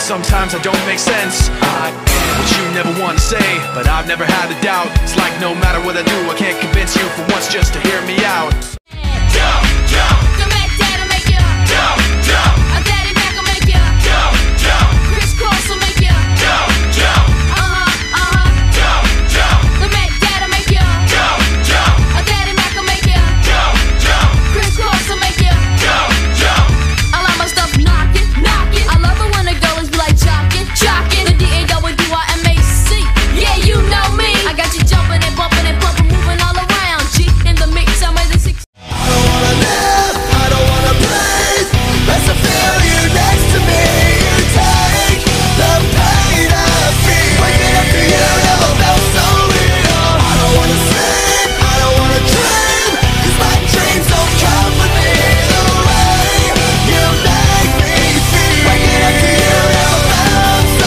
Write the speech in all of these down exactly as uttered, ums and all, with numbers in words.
sometimes I don't make sense. I am what you never want to say, but I've never had a doubt. It's like no matter what I do, I can't convince you for once just to hear me out. Jump, jump. Come back, dad'll make you jump, jump. A daddy back will make you jump, jump. Crisscross will make you jump, jump. Uh-huh, uh-huh. Jump, jump. Come back, dad'll make you jump, jump. A daddy back will make you jump, jump. Crisscross will make you jump, jump. I like my stuff knocking, knocking. I love it when the girls be like jocking, jocking. The D A W I M A C. Yeah, you know me. I got you jumping and bumping and pumping, moving all around. G in the mix, I'm at the six. I don't wanna live, I don't wanna breathe. Let's feel you next to me. You take the pain I feel. Waking up to you never felt so real. I don't wanna sleep, I don't wanna dream, 'cause my dreams don't come with me. The way you make me feel. Waking up to you never felt so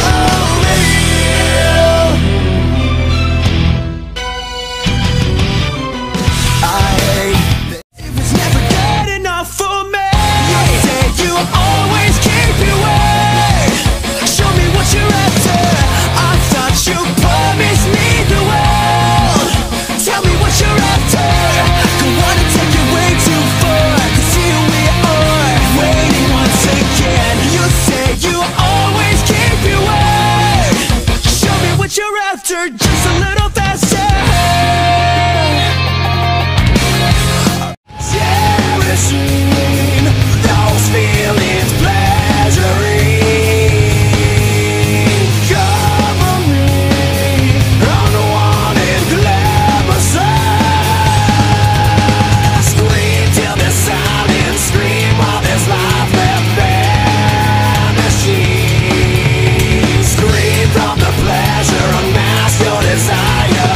real. I hate it was never good enough for me. You say you always keep your way. Show me what you're after. I thought you promised me the world. Tell me what you're after. Don't wanna take it way too far, 'cause here we are, waiting once again. You say you always keep your way. Show me what you're after, just a little faster. Cherishing those feelings, pleasuring. Cover me, unwanted glamour. Scream till the silence, scream while there's life left vanishing. Scream from the pleasure, unmask your desire,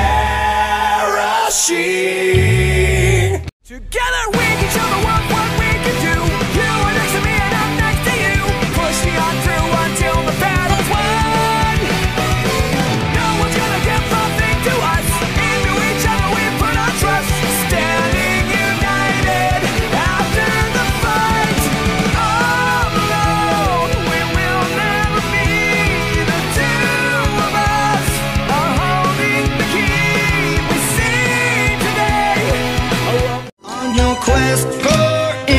perishing. Together we can show the world what we can do. You are next to me and I'm next to you. Push me on through until the battle's won. No one's gonna give nothing to us. Into each other we put our trust. Standing united after the fight. All alone we will never be. The two of us are holding the key. We see today. On your quest for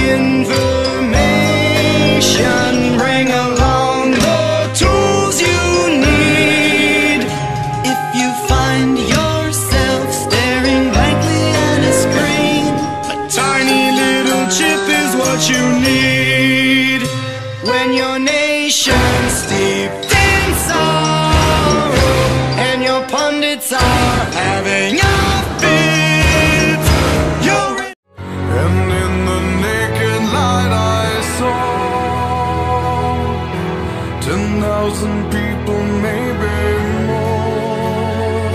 information, bring along the tools you need. If you find yourself staring blankly at a screen, a tiny little chip is what you need. When your nation's steeped in sorrow and your pundits are having a fit, you're and in the naked light I saw ten thousand people, maybe more.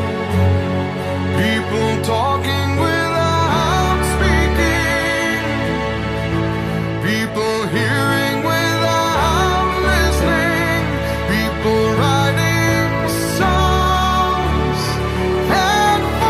People talking without speaking. People hearing without listening. People writing songs and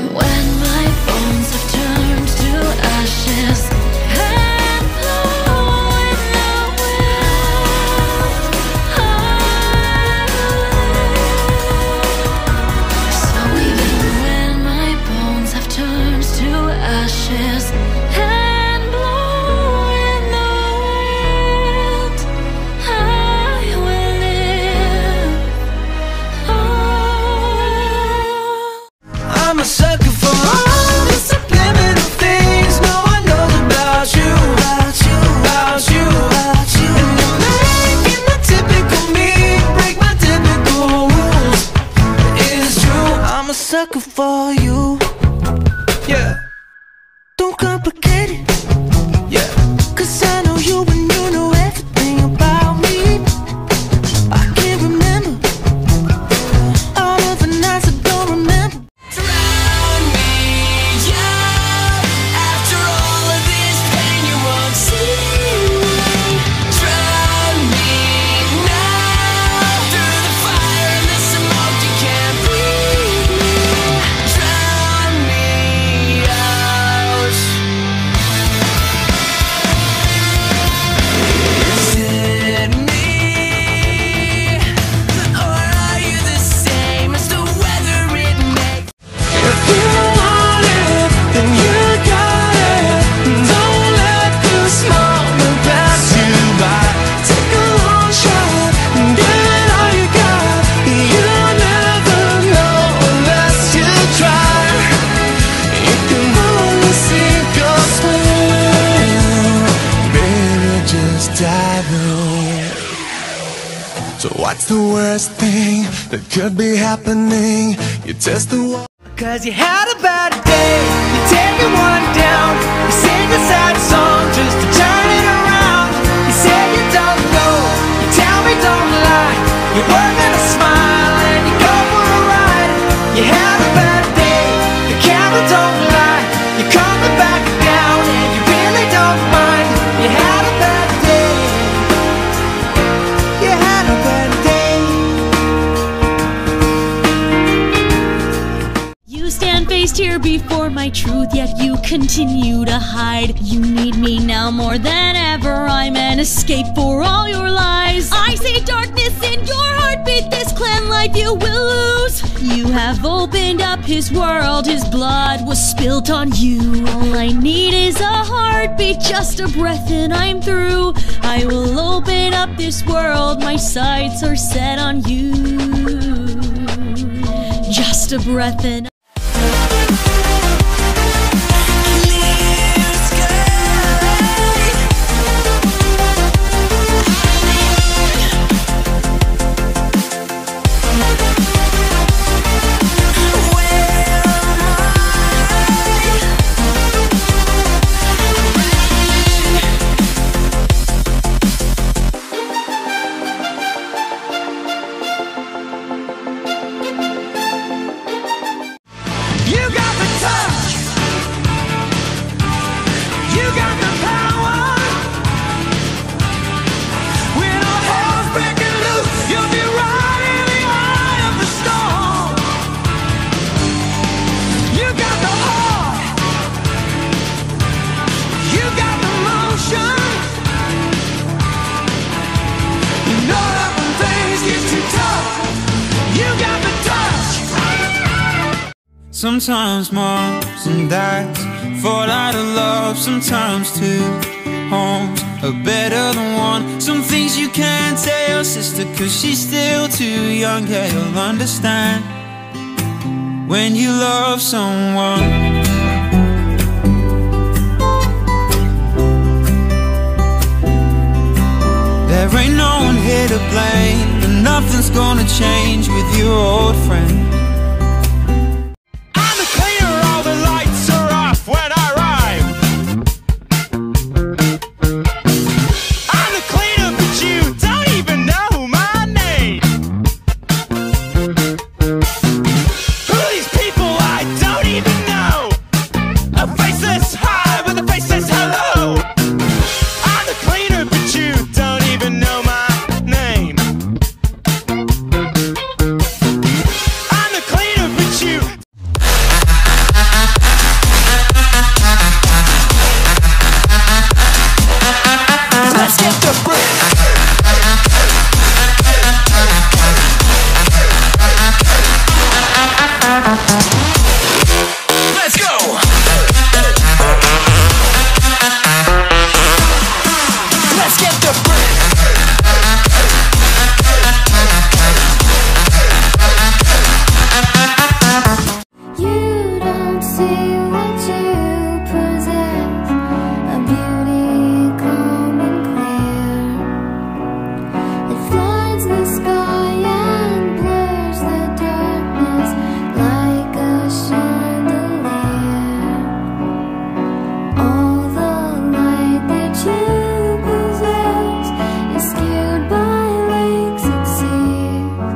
When my bones have turned to ashes and blow in the wind, I will. So even when my bones have turned to ashes and blow in the wind, I will live on. I'm a sucker for all the subliminal things no one knows about you, about you, about you, about you. And you're making the typical me break my typical rules. It's true, I'm a sucker for you. Yeah, don't complicate it. Yeah, 'cause I know you and you know everything about me. I can't remember all of the nights I don't remember. Drown me out. After all of this pain, you won't see me. Drown me now. Through the fire and the smoke, you can't breathe me. Drown me out. Is it me? Or are you the same as the weather it makes? If you want it, then you got it. Don't let this moment pass you by. Take a long shot and give it all you got. You'll never know unless you try. You can only sink or swim. Baby, just dive in. So what's the worst thing that could be happening? You test the water. Cause you had a bad day, you take it one down. You sing a sad song just to turn it around. You say you don't know, you tell me don't lie. You work on a smile and you go for a ride. You had a bad day, the camera don't lie. You're coming back down and you really don't mind. You had a bad day, you had a bad day. You stand faced here before my truth, yet you continue to hide. You need me now more than ever. I'm an escape for all your lies. I see darkness in your heartbeat. This clan life you will lose. You have opened up his world. His blood was spilt on you. All I need is a heartbeat, just a breath, and I'm through. I will open up this world. My sights are set on you. Just a breath and You got the touch. You got the power. When all hell's breaking loose, you'll be right in the eye of the storm. You got the heart. You got the motion. You know that when things get too tough, you got the touch. Sometimes moms and dads fall out of love. Sometimes two homes are better than one. Some things you can't tell your sister, cause she's still too young. Yeah, you'll understand when you love someone. There ain't no one here to blame, and nothing's gonna change with your old friend. I'm the cleaner, all the lights are off when I arrive. I'm the cleaner, but you don't even know my name. Who are these people I don't even know? A faceless hi with a face says hello. I'm the cleaner, but you don't even know my name. see what you possess, a beauty calm and clear. It floods the sky and blurs the darkness like a chandelier. All the light that you possess is skewed by lakes at sea,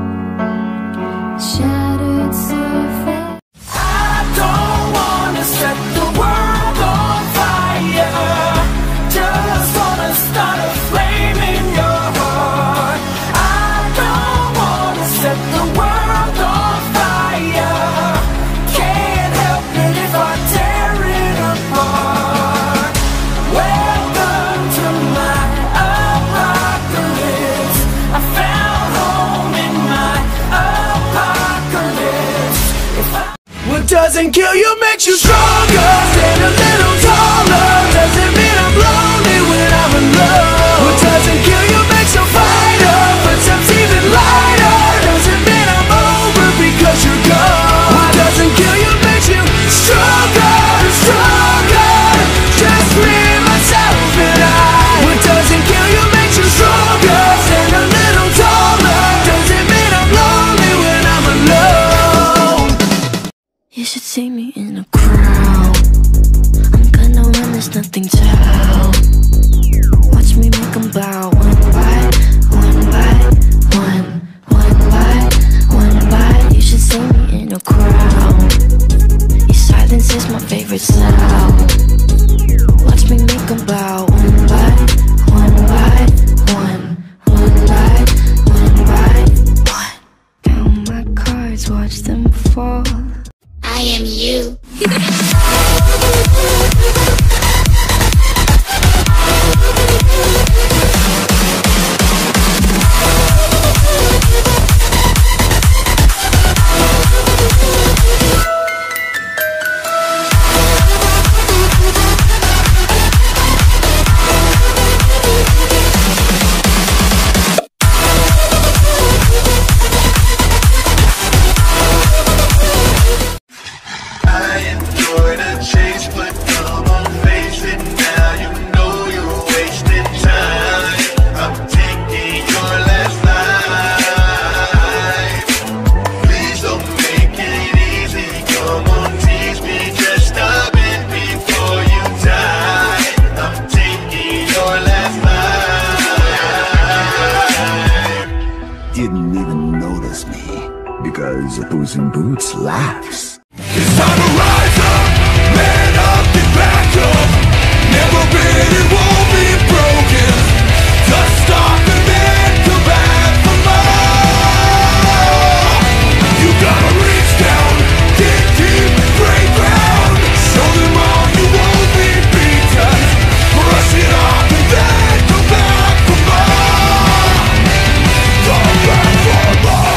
shattered surface. I don't wanna set the world on fire, just wanna start a flame in your heart. I don't wanna set the world on fire, can't help it if I tear it apart. Welcome to my apocalypse, I found home in my apocalypse. If I What doesn't kill you makes you stronger. Stand a little taller. Doesn't mean I'm lonely when I'm alone. What doesn't kill you makes a fighter. Footsteps even lighter. Doesn't mean I'm over because you're gone. What doesn't kill you makes you stronger, stronger. Just me, myself, and I. What doesn't kill you makes you stronger. Stand a little taller. Doesn't mean I'm lonely when I'm alone. You should see me in a crowd. I'm gonna run, there's nothing to help. Watch me make them bow one by one by one, one by one by. You should see me in a crowd. Your silence is my favorite sound. Watch me make them bow one by one by one, one by one by one. Count my cards, watch them fall. I am you. I enjoy the chase, but come on, face it now. You know you're wasting time. I'm taking your last life. Please don't make it easy. Come on, tease me just a bit before you die. I'm taking your last life. Didn't even notice me because Puss in Boots laughs. It's time to rise up, man up, get back up. Never been, it won't be broken. Dust off and then come back for more. You gotta reach down, dig deep, break ground. Show them all you won't be beaten. Brush it off and then come back for more. Come back for more.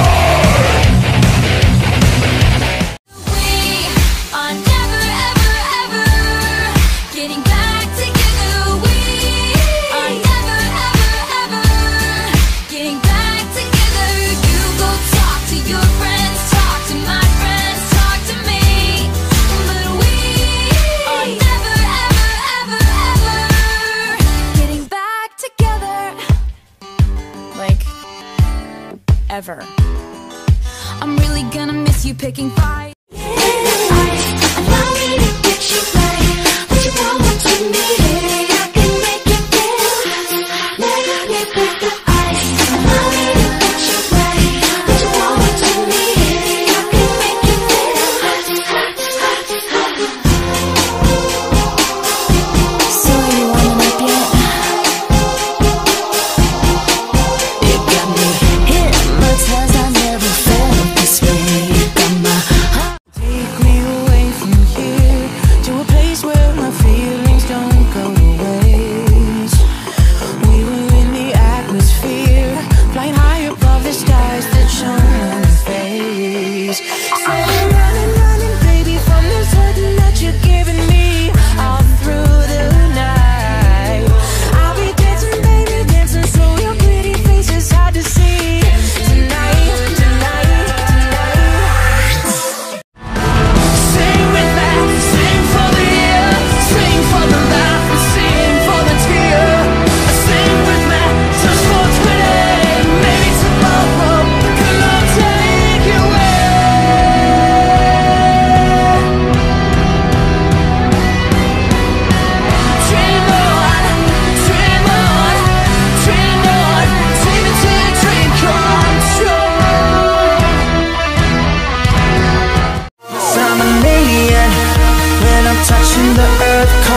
are never, ever, ever getting back together. We are never, ever, ever getting back together. You go talk to your friends, talk to my friends, talk to me. But we are never, ever, ever, ever getting back together. Like, ever. I'm really gonna miss you picking fights. Allow me to get you right. What you want, what you need, I can make it feel. Let me break the ice. Allow me to get you right. What you want, what you need, I can make it feel. So you warming up yet? It got me hypnotized. I never felt this way. Got my heart.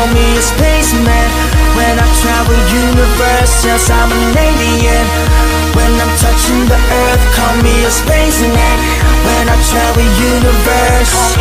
call me a spaceman. When I travel universe, yes, I'm an alien. When I'm touching the earth, call me a spaceman. When I travel universe,